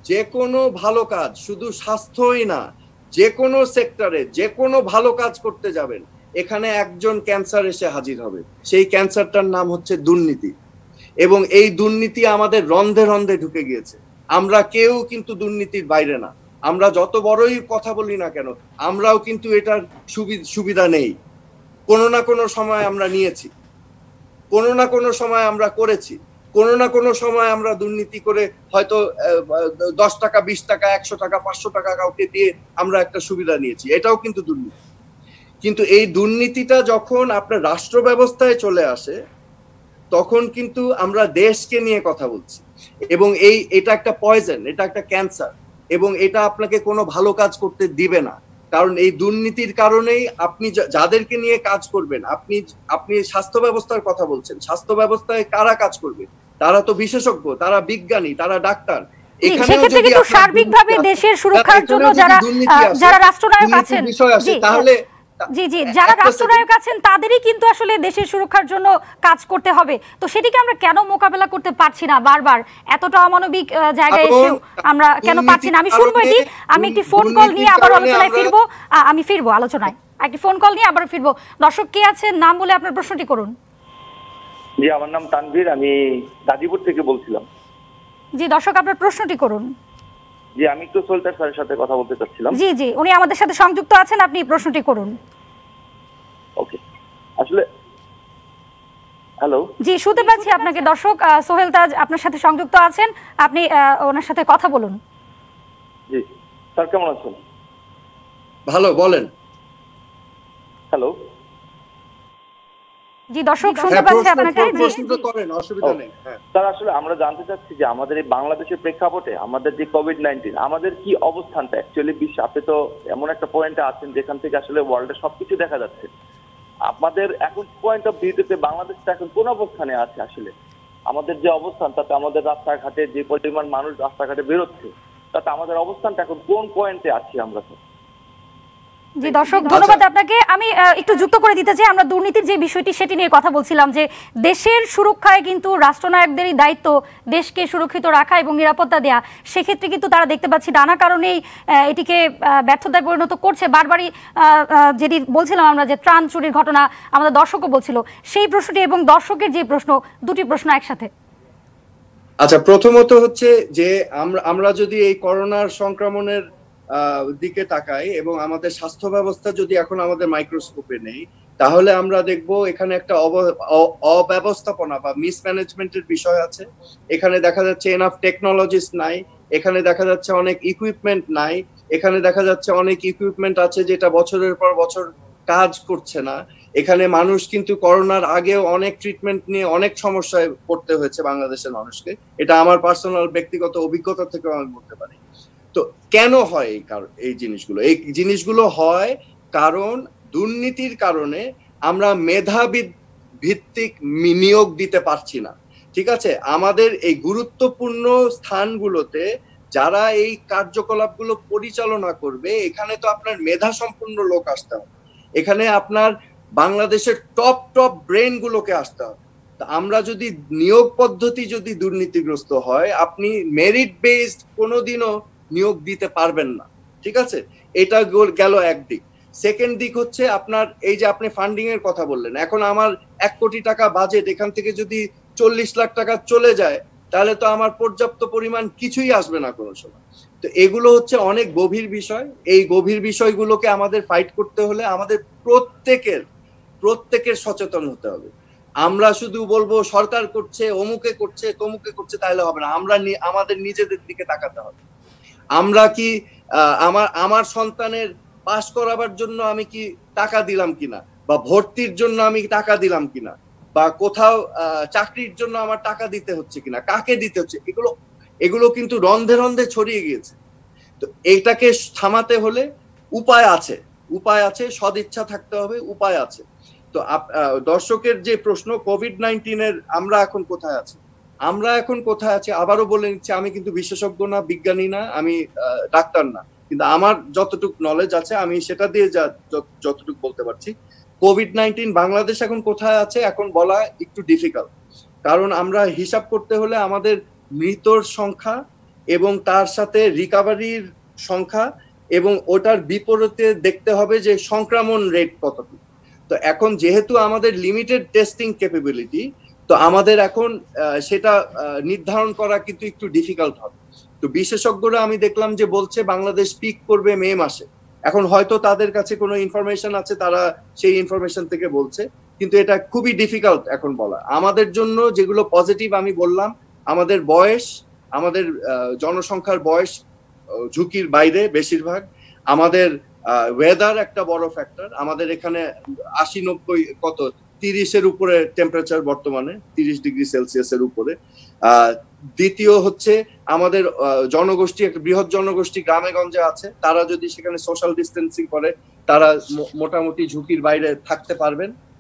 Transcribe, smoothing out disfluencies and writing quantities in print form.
যে কোনো ভালো কাজ, শুধু স্বাস্থ্যই না, যে কোনো সেক্টরে যে কোনো ভালো কাজ করতে যাবেন, এখানে একজন ক্যান্সার এসে হাজির হবে। সেই ক্যান্সারটার নাম হচ্ছে দুর্নীতি। এবং এই দুর্নীতি আমাদের রন্ধে রন্ধে ঢুকে গিয়েছে। আমরা কেউ কিন্তু দুর্নীতির বাইরে না। আমরা যত বড়ই কথা বলি না কেন, আমরাও কিন্তু এটার সুবিধা নেই। কোনো না কোনো সময় আমরা নিয়েছি, কোনো না কোনো সময় আমরা করেছি, কোনো না কোনো সময় আমরা দুর্নীতি করে হয়তো 10 টাকা, 20 টাকা, 100 টাকা, 500 টাকা কাউকে দিয়ে আমরা একটা সুবিধা নিয়েছি, এটাও কিন্তু দুর্নীতি। কিন্তু এই দুর্নীতিটা যখন আপনার রাষ্ট্র ব্যবস্থায় চলে আসে, তখন কিন্তু আমরা দেশকে নিয়ে কথা বলছি। এবং এটা একটা পয়জন, এটা একটা ক্যান্সার, এবং এটা আপনাকে কোনো ভালো কাজ করতে দিবে না। কারণ এই দুর্নীতির কারণেই আপনি যাদেরকে নিয়ে কাজ করবেন, আপনি স্বাস্থ্য ব্যবস্থার কথা বলছেন, স্বাস্থ্য ব্যবস্থায় কারা কাজ করবে? তারা তো বিশেষজ্ঞ, তারা বিজ্ঞানী, তারা ডাক্তার। সেক্ষেত্রে কিন্তু সার্বিকভাবে দেশের সুরক্ষার জন্য যারা রাষ্ট্রনায়ক আছেন, বিষয় আসে, তাহলে জি জি, যারা রাষ্ট্রনায়ক আছেন তাদেরই কিন্তু আসলে দেশের সুরক্ষার জন্য কাজ করতে হবে। তো সেটিকে আমরা কেন মোকাবেলা করতে পারছি না? বারবার এতটা অমানবিক জায়গায় এসে আমরা কেন পারছি না? আমি শুনবো এটি। আমি একটি ফোন কল নিয়ে আবার আলোচনায় ফিরবো। আমি ফিরবো আলোচনায়, একটি ফোন কল নিয়ে আবার ফিরবো। দর্শক কে আছেন, নাম বলে আপনার প্রশ্নটি করুন। জি, আমার নাম তানভীর, আমি গাজীপুর থেকে বলছিলাম। জি দর্শক, আপনার প্রশ্নটি করুন। জি, আমি তো সোলটার স্যারের সাথে কথা বলতে চাচ্ছিলাম। জি জি, উনি আমাদের সাথে সংযুক্ত আছেন, আপনি প্রশ্নটি করুন। ওকে, আসলে হ্যালো, জি শুনতে পাচ্ছি আপনাকে। দর্শক সোহেল তাজ আপনার সাথে সংযুক্ত আছেন, আপনি ওনার সাথে কথা বলুন। জি স্যার, কেমন আছেন? ভালো, বলেন। হ্যালো, জি দর্শক শুনতে পাচ্ছি আপনাকে। প্রশ্ন করেন, অসুবিধা নেই। স্যার আসলে আমরা জানতে চাচ্ছি যে আমাদের এই বাংলাদেশের প্রেক্ষাপটে আমাদের যে কোভিড-19, আমাদের কি অবস্থানটা অ্যাকচুয়ালি বিশ্বে? আপনি তো এমন একটা পয়েন্টে আছেন যেখান থেকে আসলে ওয়ার্ল্ডে সবকিছু দেখা যাচ্ছে। আমাদের এখন পয়েন্ট অফ ভিউতে বাংলাদেশটা এখন কোন অবস্থানে আছে? আসলে আমাদের যে অবস্থান, তাতে আমাদের রাস্তাঘাটে যে পরিমাণ মানুষ রাস্তাঘাটে বেরোচ্ছে, তাতে আমাদের অবস্থানটা এখন কোন পয়েন্টে আছি আমরা? জি দর্শক, ধন্যবাদ আপনাকে। আমি একটু যুক্ত করে দিতে চাই, আমরা দুর্নীতির যে বিষয়টি সেটি নিয়ে কথা বলছিলাম, যে দেশের সুরক্ষায় কিন্তু রাষ্ট্রনায়কদেরই দায়িত্ব দেশকে সুরক্ষিত রাখা এবং নিরাপত্তা দেওয়া। সেক্ষেত্রে কিন্তু তারা দেখতে পাচ্ছি নানা কারণেই এটিকে ব্যর্থতায় পরিণত করছে। বারবারই যেটি বলছিলাম আমরা, যে ত্রাণ চুরির ঘটনা আমাদের দর্শকও বলছিল, সেই প্রশ্নটি এবং দর্শকের যে প্রশ্ন, দুটি প্রশ্ন একসাথে। আচ্ছা, প্রথমত হচ্ছে যে আমরা যদি এই করোনার সংক্রমণের দিকে তাকাই এবং আমাদের স্বাস্থ্য ব্যবস্থা যদি এখন আমাদের মাইক্রোস্কোপে নেই, তাহলে আমরা দেখব এখানে একটা অব্যবস্থাপনা বা মিসম্যানেজমেন্টের বিষয় আছে। এখানে দেখা যাচ্ছে এনাফ টেকনোলজিস নাই, এখানে দেখা যাচ্ছে অনেক ইকুইপমেন্ট নাই, এখানে দেখা যাচ্ছে অনেক ইকুইপমেন্ট আছে যেটা বছরের পর বছর কাজ করছে না। এখানে মানুষ কিন্তু করোনার আগেও অনেক ট্রিটমেন্ট নিয়ে অনেক সমস্যায় পড়তে হয়েছে বাংলাদেশের মানুষকে। এটা আমার পার্সোনাল ব্যক্তিগত অভিজ্ঞতা থেকে আমি বলতে পারি। তো কেন হয় এই জিনিসগুলো? এই জিনিসগুলো হয় কারণ দুর্নীতির কারণে আমরা মেধাবী ভিত্তিক নিয়োগ দিতে পারছি না। ঠিক আছে, আমাদের এই গুরুত্বপূর্ণ স্থানগুলোতে যারা এই কার্যকলাপগুলো পরিচালনা করবে, এখানে তো আপনার মেধা সম্পন্ন লোক আসতে হবে, এখানে আপনার বাংলাদেশের টপ ব্রেন গুলোকে আসতে হবে। আমরা যদি নিয়োগ পদ্ধতি যদি দুর্নীতিগ্রস্ত হয়, আপনি মেরিট বেসড কোনোদিনও নিয়োগ দিতে পারবেন না। ঠিক আছে, এটা গেল একদিক। সেকেন্ড দিক হচ্ছে আপনার এই যে আপনি ফান্ডিং এর কথা বললেন, এখন আমার 1 কোটি টাকা বাজেট, এখান থেকে যদি 40 লাখ টাকা চলে যায়, তাহলে তো আমার পর্যাপ্ত পরিমাণ কিছুই আসবে না কোনো সময়। তো এগুলো হচ্ছে অনেক গভীর বিষয়। এই গভীর বিষয়গুলোকে আমাদের ফাইট করতে হলে আমাদের প্রত্যেকের সচেতন হতে হবে। আমরা শুধু বলবো সরকার করছে, অমুকে করছে, তমুকে করছে, তাহলে হবে না। আমাদের নিজেদের দিকে তাকাতে হবে। আমরা কি আমার সন্তানের পাস করাবার জন্য আমি কি টাকা দিলাম কিনা, বা ভর্তির জন্য আমি টাকা দিলাম কিনা, বা কোথাও চাকরির জন্য আমার টাকা দিতে হচ্ছে কিনা, কাকে দিতে হচ্ছে, এগুলো কিন্তু রন্ধে রন্ধে ছড়িয়ে গিয়েছে। তো এইটাকে থামাতে হলে উপায় আছে, সদিচ্ছা থাকতে হবে, উপায় আছে। তো দর্শকের যে প্রশ্ন, কোভিড-19 এর আমরা এখন কোথায় আছি, আবারও বলে নিচ্ছি, আমি কিন্তু বিশেষজ্ঞ না, বিজ্ঞানী না, আমি ডাক্তার না, কিন্তু আমার যতটুকু নলেজ আছে আমি সেটা দিয়ে যতটুকু বলতে পারছি। কোভিড-19 বাংলাদেশ এখন কোথায় আছে এখন বলা একটু ডিফিকাল্ট, কারণ আমরা হিসাব করতে হলে আমাদের মৃতর সংখ্যা এবং তার সাথে রিকভারির সংখ্যা এবং ওটার বিপরীতে দেখতে হবে যে সংক্রমণ রেট কতটুকু। তো এখন যেহেতু আমাদের লিমিটেড টেস্টিং ক্যাপাবিলিটি, তো আমাদের এখন সেটা নির্ধারণ করা কিন্তু একটু ডিফিকাল্ট হবে। তো বিশেষজ্ঞরা আমি দেখলাম যে বলছে বাংলাদেশ পিক করবে মে মাসে। এখন হয়তো তাদের কাছে কোনো ইনফরমেশন আছে, তারা সেই ইনফরমেশন থেকে বলছে, কিন্তু এটা খুবই ডিফিকাল্ট এখন বলা। আমাদের জন্য যেগুলো পজিটিভ আমি বললাম, আমাদের বয়স, আমাদের জনসংখ্যার বয়স ঝুঁকির বাইরে বেশিরভাগ, আমাদের ওয়েদার একটা বড় ফ্যাক্টর। আমাদের এখানে 80-90 30-এর উপরে টেম্পারেচার বর্তমানে, 30 ডিগ্রি সেলসিয়াসের উপরে। দ্বিতীয় হচ্ছে আমাদের জনগোষ্ঠী, একটা বৃহৎ জনগোষ্ঠী গ্রামে গঞ্জে আছে, তারা যদি সেখানে সোশ্যাল ডিস্টেন্সিং করে তারা মোটামুটি ঝুঁকির বাইরে থাকতে পারবেন।